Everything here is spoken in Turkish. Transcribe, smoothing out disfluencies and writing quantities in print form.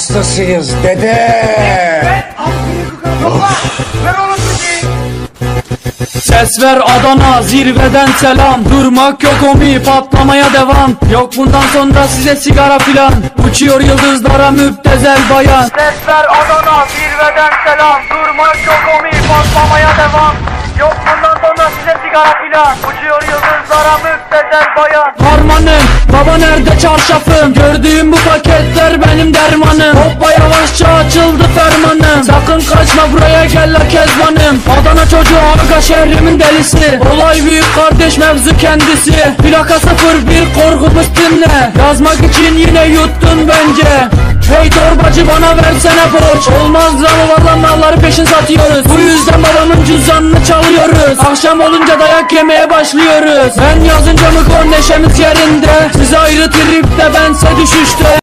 hastasıyız dede. Ses ver Adana, zirveden selam. Durmak yok omi, patlamaya devam. Yok bundan sonra size sigara filan. Uçuyor yıldızlara müptezel bayan. Ses ver Adana, zirveden selam. Durmak yok omi, patlamaya devam. Yok bundan sonra size sigara filan. Uçuyor yıldızlara müptezel bayan. Harmanım, baba nerede çarşafım? Gördüğüm bu paketler benim dermanım. Hoppa yavaşça açıldı fermanım. Sakın kaçma buraya gel la kezbanım. Adana çocuğu Arka şehrimin delisi. Olay büyük kardeş mevzu kendisi. Plaka 01 korkumuz dinle. Yazmak için yine yuttun bence. Hey torbacı bana versene borç. Olmaz lan ovalan malları peşin satıyoruz. Bu yüzden babamın cüzdanını çalıyoruz. Akşam olunca dayak yemeye başlıyoruz. Ben yazınca mı kon neşemiz yerinde. Siz ayrı tripte bense düşüşte.